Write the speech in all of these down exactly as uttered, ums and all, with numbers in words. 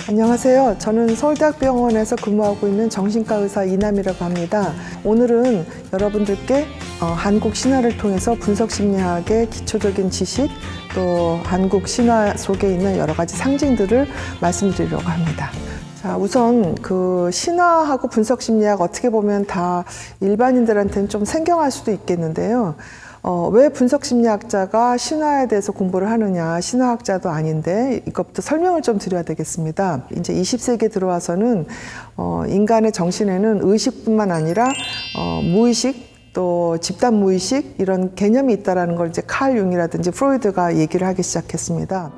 안녕하세요. 저는 서울대학병원에서 근무하고 있는 정신과 의사 이남이라고 합니다. 오늘은 여러분들께 어, 한국 신화를 통해서 분석심리학의 기초적인 지식, 또 한국 신화 속에 있는 여러 가지 상징들을 말씀드리려고 합니다. 자, 우선 그 신화하고 분석심리학 어떻게 보면 다 일반인들한테는 좀 생경할 수도 있겠는데요. 어, 왜 분석심리학자가 신화에 대해서 공부를 하느냐, 신화학자도 아닌데 이것부터 설명을 좀 드려야 되겠습니다. 이제 이십 세기에 들어와서는 어, 인간의 정신에는 의식뿐만 아니라 어, 무의식, 또 집단 무의식 이런 개념이 있다는 걸 이제 칼 융이라든지 프로이드가 얘기를 하기 시작했습니다.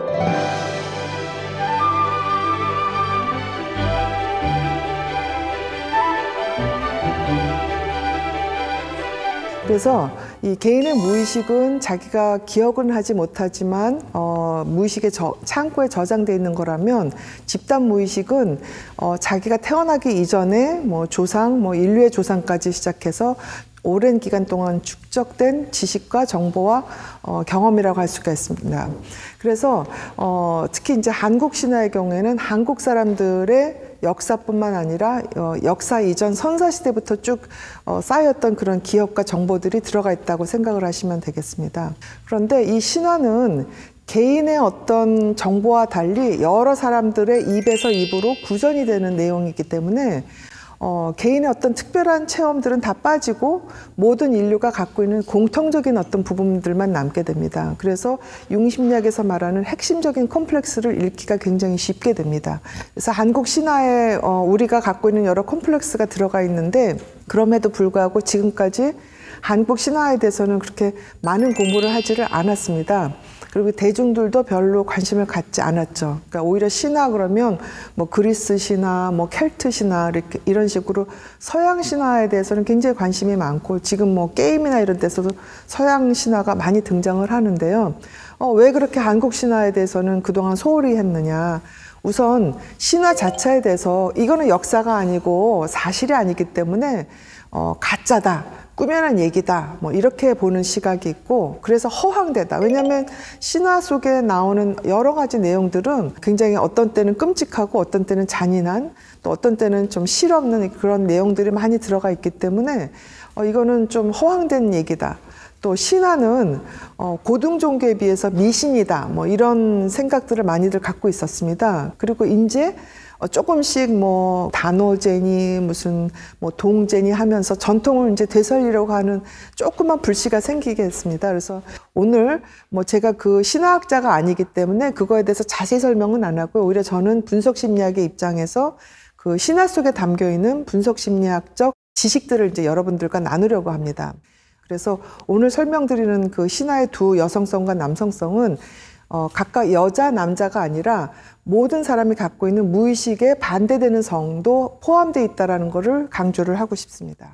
그래서 이 개인의 무의식은 자기가 기억은 하지 못하지만 어, 무의식의 저, 창고에 저장되어 있는 거라면, 집단 무의식은 어, 자기가 태어나기 이전에 뭐 조상, 뭐 인류의 조상까지 시작해서 오랜 기간 동안 축적된 지식과 정보와 어, 경험이라고 할 수가 있습니다. 그래서 어, 특히 이제 한국 신화의 경우에는 한국 사람들의 역사뿐만 아니라 어, 역사 이전 선사시대부터 쭉 어, 쌓였던 그런 기억과 정보들이 들어가 있다고 생각을 하시면 되겠습니다. 그런데 이 신화는 개인의 어떤 정보와 달리 여러 사람들의 입에서 입으로 구전이 되는 내용이기 때문에 어, 개인의 어떤 특별한 체험들은 다 빠지고 모든 인류가 갖고 있는 공통적인 어떤 부분들만 남게 됩니다. 그래서 융심리학에서 말하는 핵심적인 콤플렉스를 읽기가 굉장히 쉽게 됩니다. 그래서 한국 신화에 어, 우리가 갖고 있는 여러 콤플렉스가 들어가 있는데, 그럼에도 불구하고 지금까지 한국 신화에 대해서는 그렇게 많은 공부를 하지를 않았습니다. 그리고 대중들도 별로 관심을 갖지 않았죠. 그러니까 오히려 신화 그러면 뭐 그리스 신화, 뭐 켈트 신화 이렇게 이런 식으로 서양 신화에 대해서는 굉장히 관심이 많고, 지금 뭐 게임이나 이런 데서도 서양 신화가 많이 등장을 하는데요. 어, 왜 그렇게 한국 신화에 대해서는 그동안 소홀히 했느냐? 우선 신화 자체에 대해서 이거는 역사가 아니고 사실이 아니기 때문에 어, 가짜다, 꾸며낸 얘기다, 뭐 이렇게 보는 시각이 있고, 그래서 허황되다. 왜냐하면 신화 속에 나오는 여러 가지 내용들은 굉장히 어떤 때는 끔찍하고 어떤 때는 잔인한, 또 어떤 때는 좀 실없는 그런 내용들이 많이 들어가 있기 때문에 어, 이거는 좀 허황된 얘기다. 또 신화는 어, 고등 종교에 비해서 미신이다, 뭐 이런 생각들을 많이들 갖고 있었습니다. 그리고 이제 어, 조금씩 뭐 단오제니 무슨 뭐 동제니 하면서 전통을 이제 되살리려고 하는 조그만 불씨가 생기게 했습니다. 그래서 오늘 뭐 제가 그 신화학자가 아니기 때문에 그거에 대해서 자세히 설명은 안 하고요. 오히려 저는 분석심리학의 입장에서 그 신화 속에 담겨 있는 분석심리학적 지식들을 이제 여러분들과 나누려고 합니다. 그래서 오늘 설명드리는 그 신화의 두 여성성과 남성성은 어, 각각 여자, 남자가 아니라 모든 사람이 갖고 있는 무의식에 반대되는 성도 포함되어 있다는 것을 강조를 하고 싶습니다.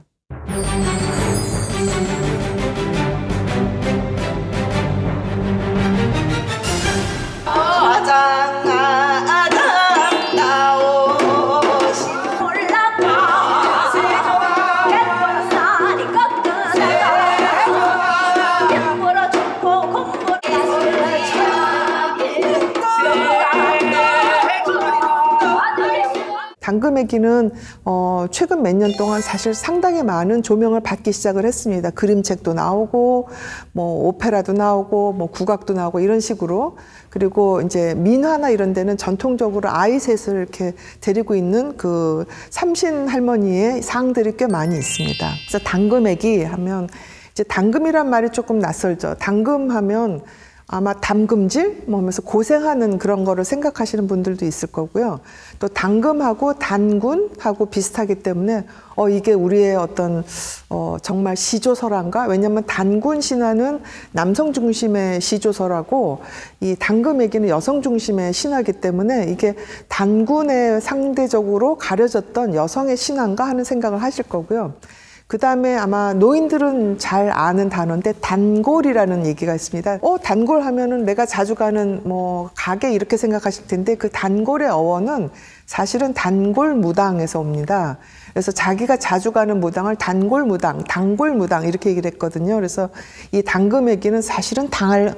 당금애기는 어, 최근 몇 년 동안 사실 상당히 많은 조명을 받기 시작을 했습니다. 그림책도 나오고, 뭐 오페라도 나오고, 뭐 국악도 나오고 이런 식으로. 그리고 이제 민화나 이런 데는 전통적으로 아이 셋을 이렇게 데리고 있는 그 삼신 할머니의 상들이 꽤 많이 있습니다. 그래서 당금애기 하면 이제 당금이란 말이 조금 낯설죠. 당금하면 아마 담금질 뭐 하면서 고생하는 그런 거를 생각하시는 분들도 있을 거고요. 또 당금하고 단군하고 비슷하기 때문에 어 이게 우리의 어떤 어 정말 시조설화인가? 왜냐하면 단군 신화는 남성 중심의 시조설화고 이 당금애기는 여성 중심의 신화이기 때문에 이게 단군에 상대적으로 가려졌던 여성의 신화인가 하는 생각을 하실 거고요. 그 다음에 아마 노인들은 잘 아는 단어인데 단골이라는 얘기가 있습니다. 어, 단골 하면은 내가 자주 가는 뭐 가게 이렇게 생각하실 텐데 그 단골의 어원은 사실은 단골무당에서 옵니다. 그래서 자기가 자주 가는 무당을 단골무당, 단골무당 이렇게 얘기를 했거든요. 그래서 이 당금액기는 사실은 당,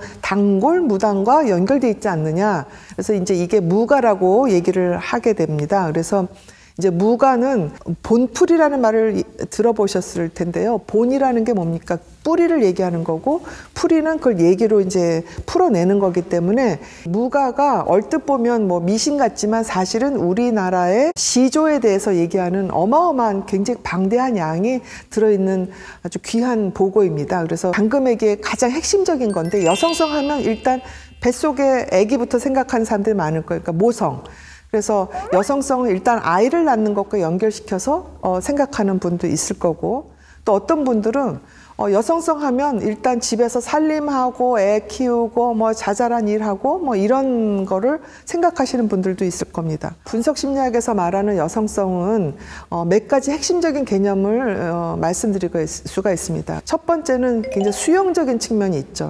단골무당과 연결돼 있지 않느냐. 그래서 이제 이게 무가라고 얘기를 하게 됩니다. 그래서 이제 무가는 본풀이라는 말을 들어보셨을 텐데요. 본이라는 게 뭡니까? 뿌리를 얘기하는 거고 풀이는 그걸 얘기로 이제 풀어내는 거기 때문에 무가가 얼뜻 보면 뭐 미신 같지만 사실은 우리나라의 시조에 대해서 얘기하는 어마어마한 굉장히 방대한 양이 들어있는 아주 귀한 보고입니다. 그래서 당금에게 가장 핵심적인 건데 여성성 하면 일단 뱃속에 아기부터 생각하는 사람들이 많을 거예요. 그러니까 모성. 그래서 여성성을 일단 아이를 낳는 것과 연결시켜서 어, 생각하는 분도 있을 거고 또 어떤 분들은 어, 여성성 하면 일단 집에서 살림하고 애 키우고 뭐 자잘한 일하고 뭐 이런 거를 생각하시는 분들도 있을 겁니다. 분석심리학에서 말하는 여성성은 어, 몇 가지 핵심적인 개념을 어, 말씀드릴 수가 있습니다. 첫 번째는 굉장히 수용적인 측면이 있죠.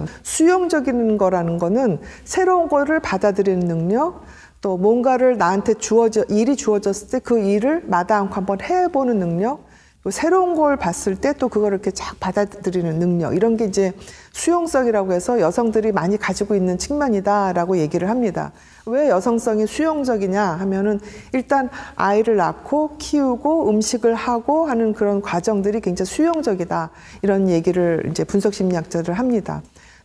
수용적인 거라는 거는 새로운 거를 받아들이는 능력, 또 뭔가를 나한테 주어져 일이 주어졌을 때 그 일을 마다 않고 한번 해보는 능력, 또 새로운 걸 봤을 때 또 그걸 이렇게 쫙 받아들이는 능력, 이런 게 이제 수용성이라고 해서 여성들이 많이 가지고 있는 측면이다라고 얘기를 합니다. 왜 여성성이 수용적이냐 하면은 일단 아이를 낳고 키우고 음식을 하고 하는 그런 과정들이 굉장히 수용적이다, 이런 얘기를 이제 분석심리학자들 합니다.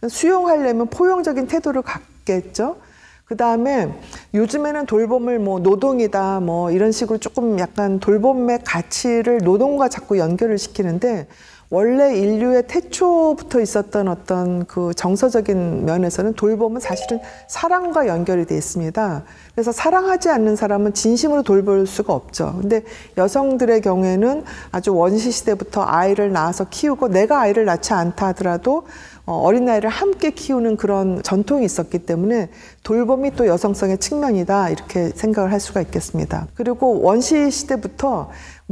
수용하려면 포용적인 태도를 갖겠죠. 그 다음에 요즘에는 돌봄을 뭐 노동이다 뭐 이런 식으로 조금 약간 돌봄의 가치를 노동과 자꾸 연결을 시키는데 원래 인류의 태초부터 있었던 어떤 그 정서적인 면에서는 돌봄은 사실은 사랑과 연결이 돼 있습니다. 그래서 사랑하지 않는 사람은 진심으로 돌볼 수가 없죠. 근데 여성들의 경우에는 아주 원시 시대부터 아이를 낳아서 키우고 내가 아이를 낳지 않다 하더라도 어린아이를 함께 키우는 그런 전통이 있었기 때문에 돌봄이 또 여성성의 측면이다, 이렇게 생각을 할 수가 있겠습니다. 그리고 원시 시대부터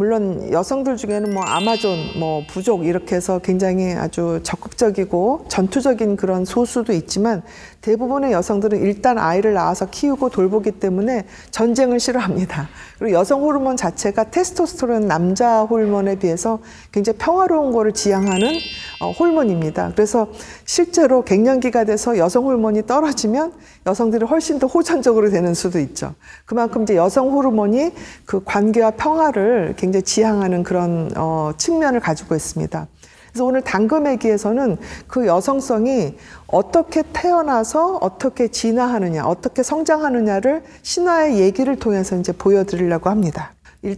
물론 여성들 중에는 뭐 아마존, 뭐 부족 이렇게 해서 굉장히 아주 적극적이고 전투적인 그런 소수도 있지만 대부분의 여성들은 일단 아이를 낳아서 키우고 돌보기 때문에 전쟁을 싫어합니다. 그리고 여성 호르몬 자체가 테스토스테론 남자 호르몬에 비해서 굉장히 평화로운 거를 지향하는 어, 호르몬입니다. 그래서 실제로 갱년기가 돼서 여성 호르몬이 떨어지면 여성들이 훨씬 더 호전적으로 되는 수도 있죠. 그만큼 이제 여성 호르몬이 그 관계와 평화를 굉장히 지향하는 그런 어, 측면을 가지고 있습니다. 그래서 오늘 당금애기에서는 그 여성성이 어떻게 태어나서 어떻게 진화하느냐, 어떻게 성장하느냐를 신화의 얘기를 통해서 이제 보여드리려고 합니다.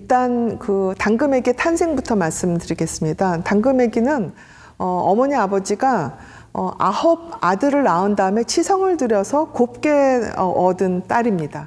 일단 그 당금애기의 탄생부터 말씀드리겠습니다. 당금애기는 어, 어머니 아버지가 어, 아홉 아들을 낳은 다음에 치성을 들여서 곱게 어, 얻은 딸입니다.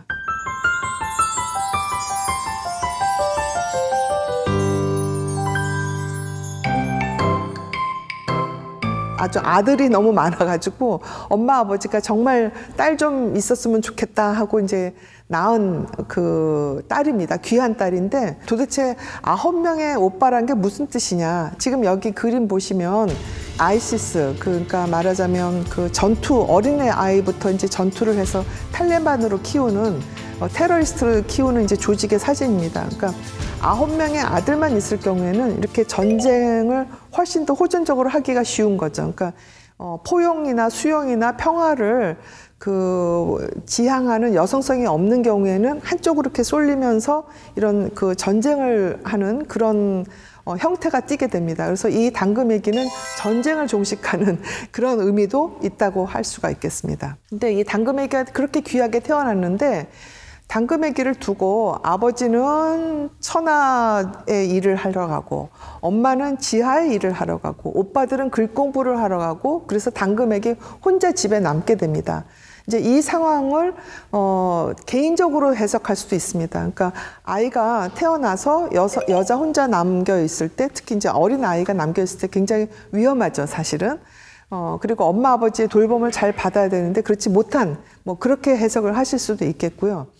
아주 아들이 너무 많아가지고 엄마 아버지가 정말 딸 좀 있었으면 좋겠다 하고 이제 낳은 그 딸입니다. 귀한 딸인데 도대체 아홉 명의 오빠란 게 무슨 뜻이냐. 지금 여기 그림 보시면 아이시스, 그러니까 말하자면 그 전투, 어린애 아이부터 이제 전투를 해서 탈레반으로 키우는 어, 테러리스트를 키우는 이제 조직의 사진입니다. 그러니까 아홉 명의 아들만 있을 경우에는 이렇게 전쟁을 훨씬 더 호전적으로 하기가 쉬운 거죠. 그러니까 어, 포용이나 수용이나 평화를 그 지향하는 여성성이 없는 경우에는 한쪽으로 이렇게 쏠리면서 이런 그 전쟁을 하는 그런 어, 형태가 띠게 됩니다. 그래서 이 당금애기는 전쟁을 종식하는 그런 의미도 있다고 할 수가 있겠습니다. 근데 이 당금애기가 그렇게 귀하게 태어났는데 당금애기를 두고 아버지는 천하의 일을 하러 가고 엄마는 지하의 일을 하러 가고 오빠들은 글 공부를 하러 가고 그래서 당금애기 혼자 집에 남게 됩니다. 이제 이 상황을 어, 개인적으로 해석할 수도 있습니다. 그러니까 아이가 태어나서 여서, 여자 혼자 남겨 있을 때, 특히 이제 어린 아이가 남겨 있을 때 굉장히 위험하죠, 사실은. 어, 그리고 엄마 아버지의 돌봄을 잘 받아야 되는데 그렇지 못한, 뭐 그렇게 해석을 하실 수도 있겠고요.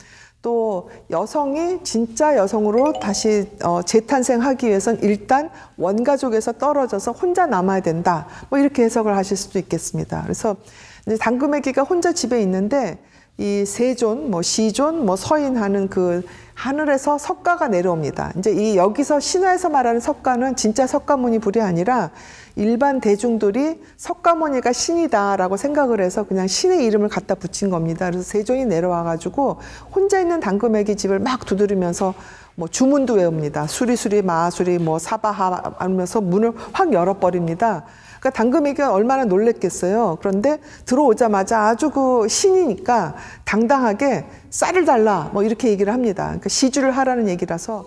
또 여성이 진짜 여성으로 다시 어, 재탄생하기 위해선 일단 원가족에서 떨어져서 혼자 남아야 된다. 뭐 이렇게 해석을 하실 수도 있겠습니다. 그래서 이제 당금애기가 혼자 집에 있는데 이 세존, 뭐 시존, 뭐 서인하는 그 하늘에서 석가가 내려옵니다. 이제 이 여기서 신화에서 말하는 석가는 진짜 석가모니 불이 아니라 일반 대중들이 석가모니가 신이다라고 생각을 해서 그냥 신의 이름을 갖다 붙인 겁니다. 그래서 세존이 내려와가지고 혼자 있는 당금애기 집을 막 두드리면서 뭐 주문도 외웁니다. 수리수리 마수리 뭐 사바하 하면서 문을 확 열어버립니다. 그러니까 당금애기가 얼마나 놀랬겠어요. 그런데 들어오자마자 아주 그 신이니까 당당하게 쌀을 달라 뭐 이렇게 얘기를 합니다. 그러니까 시주를 하라는 얘기라서.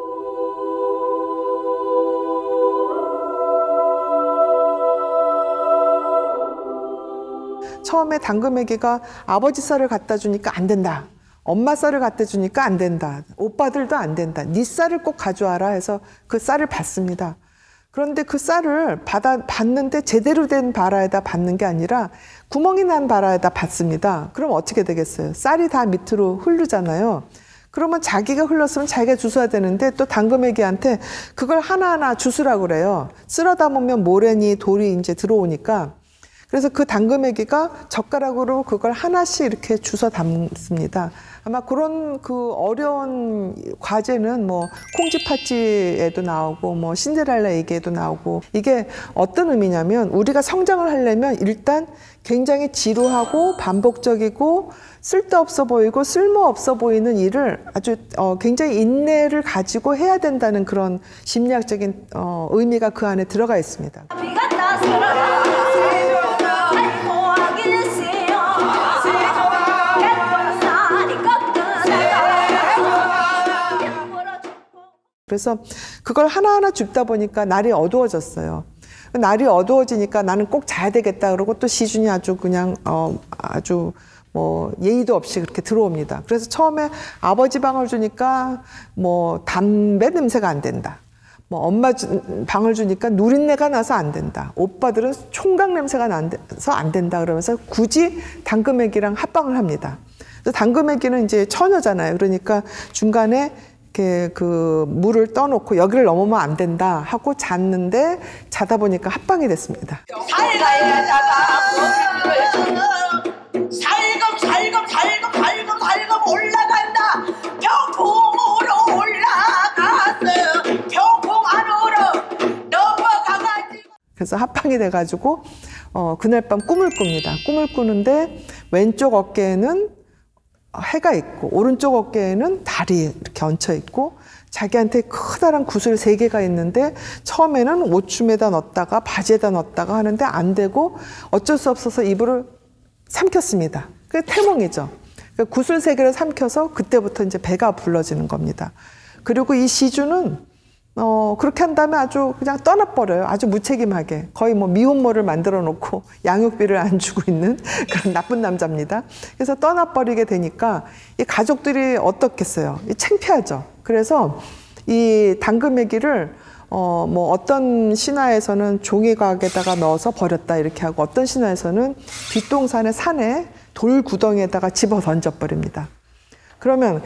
처음에 당금애기가 아버지 쌀을 갖다 주니까 안 된다. 엄마 쌀을 갖다 주니까 안 된다. 오빠들도 안 된다. 네 쌀을 꼭 가져와라 해서 그 쌀을 받습니다. 그런데 그 쌀을 받아, 받는데 제대로 된 바라에다 받는 게 아니라 구멍이 난 바라에다 받습니다. 그럼 어떻게 되겠어요? 쌀이 다 밑으로 흐르잖아요. 그러면 자기가 흘렀으면 자기가 주워야 되는데 또 당금애기한테 그걸 하나하나 주스라고 그래요. 쓸어 담으면 모래니 돌이 이제 들어오니까. 그래서 그 당금애기가 젓가락으로 그걸 하나씩 이렇게 주워 담습니다. 아마 그런 그 어려운 과제는 뭐 콩쥐팥쥐에도 나오고 뭐 신데렐라 얘기에도 나오고, 이게 어떤 의미냐면 우리가 성장을 하려면 일단 굉장히 지루하고 반복적이고 쓸데없어 보이고 쓸모없어 보이는 일을 아주 어 굉장히 인내를 가지고 해야 된다는 그런 심리학적인 어 의미가 그 안에 들어가 있습니다. 그래서 그걸 하나하나 줍다 보니까 날이 어두워졌어요. 날이 어두워지니까 나는 꼭 자야 되겠다 그러고 또 시준이 아주 그냥 어 아주 뭐 예의도 없이 그렇게 들어옵니다. 그래서 처음에 아버지 방을 주니까 뭐 담배 냄새가 안 된다. 뭐 엄마 주, 방을 주니까 누린내가 나서 안 된다. 오빠들은 총각 냄새가 나서 안 된다. 그러면서 굳이 당금애기랑 합방을 합니다. 그래서 당금애기는 이제 처녀잖아요. 그러니까 중간에 이렇게 그 물을 떠놓고 여기를 넘으면 안 된다 하고 잤는데 자다 보니까 합방이 됐습니다. 살금 살금 살금 살금 살금 올라간다. 경풍으로 올라갔어. 경풍 안으로 넘어가가지고. 그래서 합방이 돼가지고 어, 그날 밤 꿈을 꿉니다. 꿈을 꾸는데 왼쪽 어깨에는 해가 있고 오른쪽 어깨에는 달이 이렇게 얹혀 있고 자기한테 커다란 구슬 세 개가 있는데 처음에는 옷춤에다 넣었다가 바지에다 넣었다가 하는데 안 되고 어쩔 수 없어서 이불을 삼켰습니다. 그게 태몽이죠. 그러니까 구슬 세 개를 삼켜서 그때부터 이제 배가 불러지는 겁니다. 그리고 이 시주는 어, 그렇게 한 다음에 아주 그냥 떠나버려요. 아주 무책임하게. 거의 뭐 미혼모를 만들어 놓고 양육비를 안 주고 있는 그런 나쁜 남자입니다. 그래서 떠나버리게 되니까 이 가족들이 어떻겠어요? 이 창피하죠. 그래서 이 당금애기를 어, 뭐 어떤 신화에서는 종이각에다가 넣어서 버렸다 이렇게 하고 어떤 신화에서는 뒷동산의 산에 돌 구덩이에다가 집어 던져버립니다. 그러면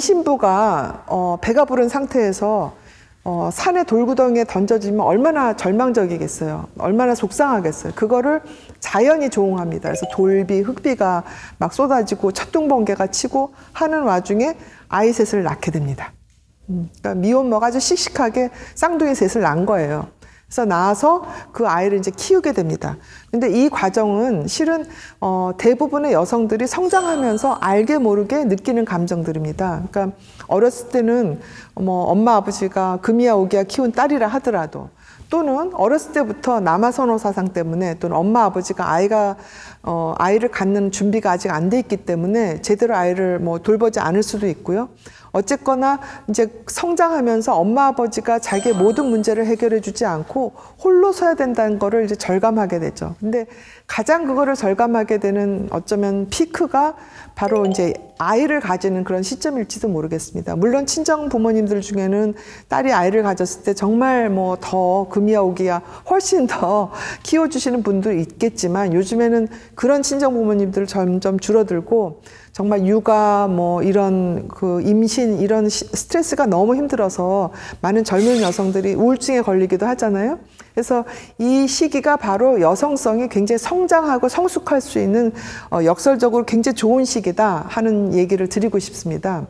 임신부가 어, 배가 부른 상태에서 어, 산의 돌구덩이에 던져지면 얼마나 절망적이겠어요. 얼마나 속상하겠어요. 그거를 자연이 조응합니다. 그래서 돌비, 흙비가 막 쏟아지고 첫둥번개가 치고 하는 와중에 아이 셋을 낳게 됩니다. 음, 그러니까 미혼모가 아주 씩씩하게 쌍둥이 셋을 낳은 거예요. 그래서 낳아서 그 아이를 이제 키우게 됩니다. 근데 이 과정은 실은 어, 대부분의 여성들이 성장하면서 알게 모르게 느끼는 감정들입니다. 그러니까 어렸을 때는 뭐 엄마 아버지가 금이야 오기야 키운 딸이라 하더라도, 또는 어렸을 때부터 남아선호 사상 때문에, 또는 엄마 아버지가 아이가 어, 아이를 갖는 준비가 아직 안 돼 있기 때문에 제대로 아이를 뭐 돌보지 않을 수도 있고요. 어쨌거나 이제 성장하면서 엄마 아버지가 자기의 모든 문제를 해결해 주지 않고 홀로 서야 된다는 거를 이제 절감하게 되죠. 근데 가장 그거를 절감하게 되는 어쩌면 피크가 바로 이제 아이를 가지는 그런 시점일지도 모르겠습니다. 물론 친정 부모님들 중에는 딸이 아이를 가졌을 때 정말 뭐 더 금이야 오기야 훨씬 더 키워주시는 분도 있겠지만 요즘에는 그런 친정 부모님들 점점 줄어들고 정말 육아 뭐 이런 그 임신 이런 시, 스트레스가 너무 힘들어서 많은 젊은 여성들이 우울증에 걸리기도 하잖아요. 그래서 이 시기가 바로 여성성이 굉장히 성장하고 성숙할 수 있는 어, 역설적으로 굉장히 좋은 시기다 하는 얘기를 드리고 싶습니다.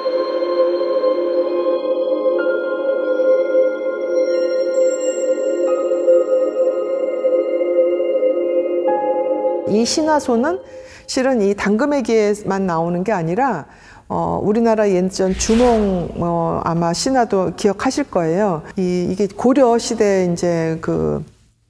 이 신화소는 실은 이 당금애기에만 나오는 게 아니라 어, 우리나라 예전 주몽 어, 아마 신화도 기억하실 거예요. 이, 이게 고려 시대 이제 그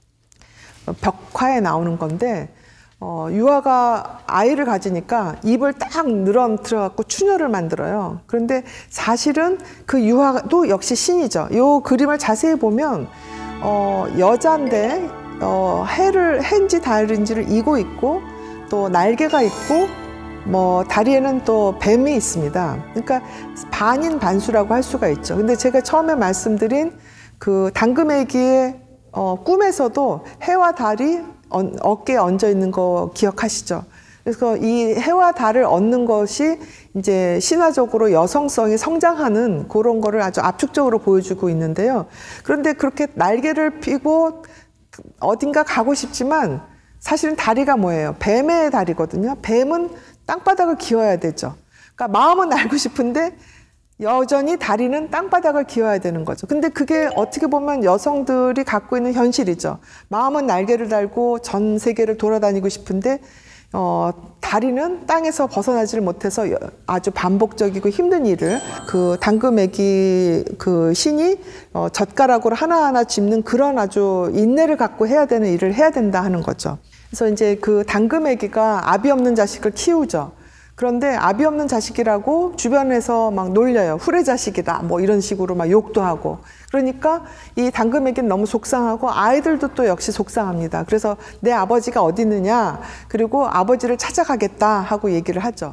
벽화에 나오는 건데 어, 유아가 아이를 가지니까 입을 딱 늘어뜨려 갖고 추녀를 만들어요. 그런데 사실은 그 유아도 역시 신이죠. 이 그림을 자세히 보면 어, 여자인데 어, 해를 해인지 달인지를 이고 있고 또 날개가 있고 뭐 다리에는 또 뱀이 있습니다. 그러니까 반인 반수라고 할 수가 있죠. 근데 제가 처음에 말씀드린 그 당금애기의 어, 꿈에서도 해와 달이 어, 어깨에 얹어 있는 거 기억하시죠? 그래서 이 해와 달을 얻는 것이 이제 신화적으로 여성성이 성장하는 그런 거를 아주 압축적으로 보여주고 있는데요. 그런데 그렇게 날개를 펴고 어딘가 가고 싶지만 사실은 다리가 뭐예요? 뱀의 다리거든요. 뱀은 땅바닥을 기어야 되죠. 그러니까 마음은 알고 싶은데 여전히 다리는 땅바닥을 기어야 되는 거죠. 근데 그게 어떻게 보면 여성들이 갖고 있는 현실이죠. 마음은 날개를 달고 전 세계를 돌아다니고 싶은데 어, 다리는 땅에서 벗어나지를 못해서 아주 반복적이고 힘든 일을 그 당금애기 그 신이 어, 젓가락으로 하나하나 짚는 그런 아주 인내를 갖고 해야 되는 일을 해야 된다 하는 거죠. 그래서 이제 그 당금애기가 아비 없는 자식을 키우죠. 그런데 아비 없는 자식이라고 주변에서 막 놀려요. 후레자식이다. 뭐 이런 식으로 막 욕도 하고. 그러니까 이 당금애기는 너무 속상하고 아이들도 또 역시 속상합니다. 그래서 내 아버지가 어디 있느냐. 그리고 아버지를 찾아가겠다 하고 얘기를 하죠.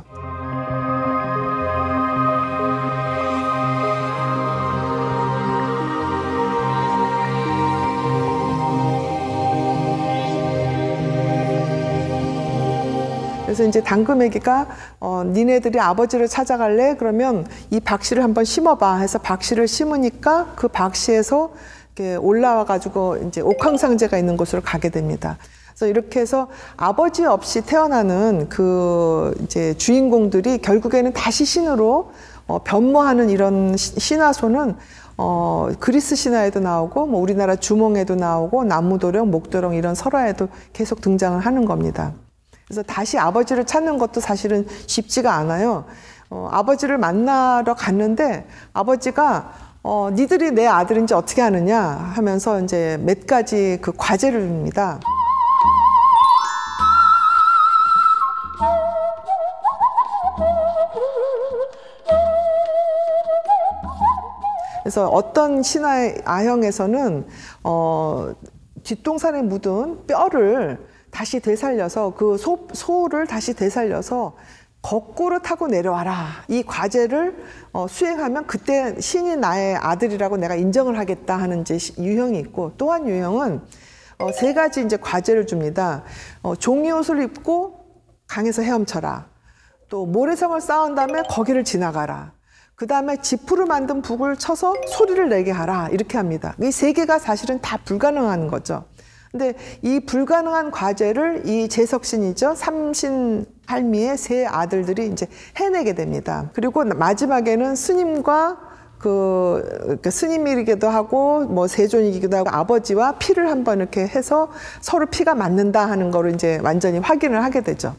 그래서 이제 당금애기가 어, 니네들이 아버지를 찾아갈래? 그러면 이 박씨를 한번 심어봐 해서 박씨를 심으니까 그 박씨에서 이렇게 올라와 가지고 이제 옥황상제가 있는 곳으로 가게 됩니다. 그래서 이렇게 해서 아버지 없이 태어나는 그 이제 주인공들이 결국에는 다시 신으로 어, 변모하는 이런 시, 신화소는 어, 그리스 신화에도 나오고 뭐 우리나라 주몽에도 나오고 나무도령, 목도령 이런 설화에도 계속 등장을 하는 겁니다. 그래서 다시 아버지를 찾는 것도 사실은 쉽지가 않아요. 어, 아버지를 만나러 갔는데 아버지가 어, 니들이 내 아들인지 어떻게 아느냐 하면서 이제 몇 가지 그 과제를 줍니다. 그래서 어떤 신화의 아형에서는 어, 뒷동산에 묻은 뼈를 다시 되살려서 그 소, 소를 다시 되살려서 거꾸로 타고 내려와라. 이 과제를 어, 수행하면 그때 신이 나의 아들이라고 내가 인정을 하겠다 하는 이제 유형이 있고 또 한 유형은 어, 세 가지 이제 과제를 줍니다. 어, 종이 옷을 입고 강에서 헤엄쳐라. 또 모래성을 쌓은 다음에 거기를 지나가라. 그 다음에 지푸로 만든 북을 쳐서 소리를 내게 하라. 이렇게 합니다. 이 세 개가 사실은 다 불가능한 거죠. 근데 이 불가능한 과제를 이 제석신이죠. 삼신할미의 세 아들들이 이제 해내게 됩니다. 그리고 마지막에는 스님과 그, 그 스님이기도 하고 뭐 세존이기도 하고 아버지와 피를 한번 이렇게 해서 서로 피가 맞는다 하는 거를 이제 완전히 확인을 하게 되죠.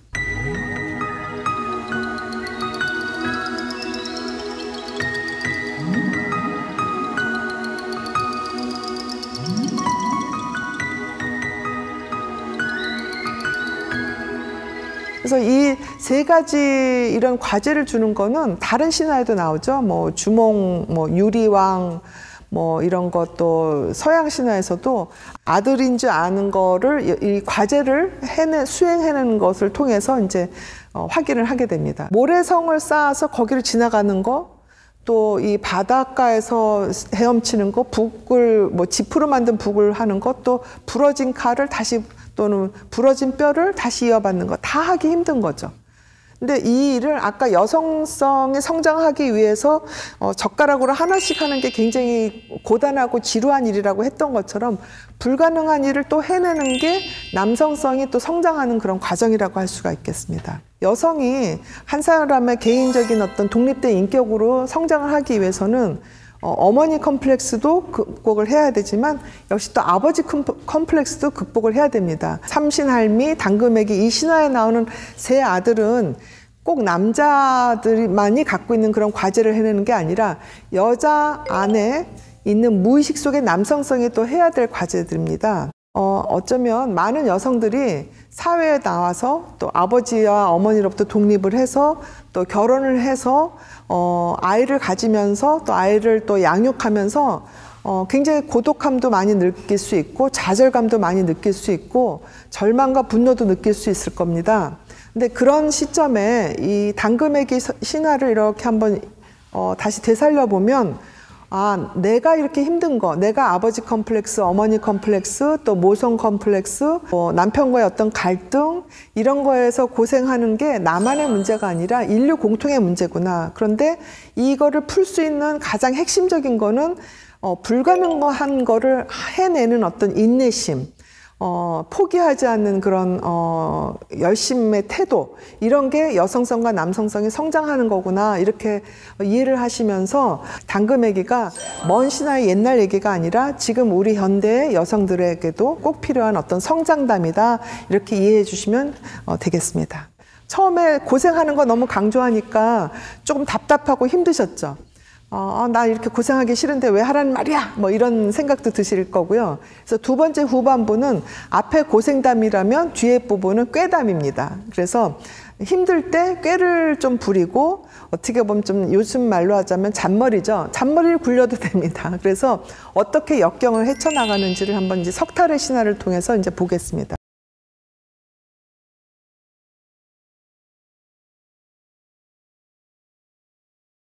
그래서 이 세 가지 이런 과제를 주는 거는 다른 신화에도 나오죠. 뭐 주몽, 뭐 유리왕, 뭐 이런 것도 서양 신화에서도 아들인 줄 아는 거를 이 과제를 해내 수행해내는 것을 통해서 이제 어, 확인을 하게 됩니다. 모래성을 쌓아서 거기를 지나가는 거, 또 이 바닷가에서 헤엄치는 거, 북을 뭐 지푸로 만든 북을 하는 것, 또 부러진 칼을 다시 또는 부러진 뼈를 다시 이어받는 거 다 하기 힘든 거죠. 근데 이 일을 아까 여성성이 성장하기 위해서 어, 젓가락으로 하나씩 하는 게 굉장히 고단하고 지루한 일이라고 했던 것처럼 불가능한 일을 또 해내는 게 남성성이 또 성장하는 그런 과정이라고 할 수가 있겠습니다. 여성이 한 사람의 개인적인 어떤 독립된 인격으로 성장을 하기 위해서는 어, 어머니 컴플렉스도 극복을 해야 되지만 역시 또 아버지 컴플렉스도 극복을 해야 됩니다. 삼신할미, 당금애기 이 신화에 나오는 세 아들은 꼭 남자들만이 갖고 있는 그런 과제를 해내는 게 아니라 여자 안에 있는 무의식 속의 남성성이 또 해야 될 과제들입니다. 어, 어쩌면 많은 여성들이 사회에 나와서 또 아버지와 어머니로부터 독립을 해서 또 결혼을 해서 어, 아이를 가지면서 또 아이를 또 양육하면서 어, 굉장히 고독함도 많이 느낄 수 있고 좌절감도 많이 느낄 수 있고 절망과 분노도 느낄 수 있을 겁니다. 근데 그런 시점에 이 당금애기 신화를 이렇게 한번 어, 다시 되살려 보면 아, 내가 이렇게 힘든 거, 내가 아버지 컴플렉스, 어머니 컴플렉스, 또 모성 컴플렉스, 뭐 남편과의 어떤 갈등 이런 거에서 고생하는 게 나만의 문제가 아니라 인류 공통의 문제구나. 그런데 이거를 풀 수 있는 가장 핵심적인 거는 어, 불가능한 거를 해내는 어떤 인내심, 어, 포기하지 않는 그런 어, 열심의 태도 이런 게 여성성과 남성성이 성장하는 거구나 이렇게 이해를 하시면서 당금애기가 먼 신화의 옛날 얘기가 아니라 지금 우리 현대의 여성들에게도 꼭 필요한 어떤 성장담이다 이렇게 이해해 주시면 어, 되겠습니다. 처음에 고생하는 거 너무 강조하니까 조금 답답하고 힘드셨죠? 어, 나 이렇게 고생하기 싫은데 왜 하라는 말이야? 뭐 이런 생각도 드실 거고요. 그래서 두 번째 후반부는 앞에 고생담이라면 뒤에 부분은 꾀담입니다. 그래서 힘들 때 꾀를 좀 부리고 어떻게 보면 좀 요즘 말로 하자면 잔머리죠. 잔머리를 굴려도 됩니다. 그래서 어떻게 역경을 헤쳐나가는지를 한번 이제 석탈의 신화를 통해서 이제 보겠습니다.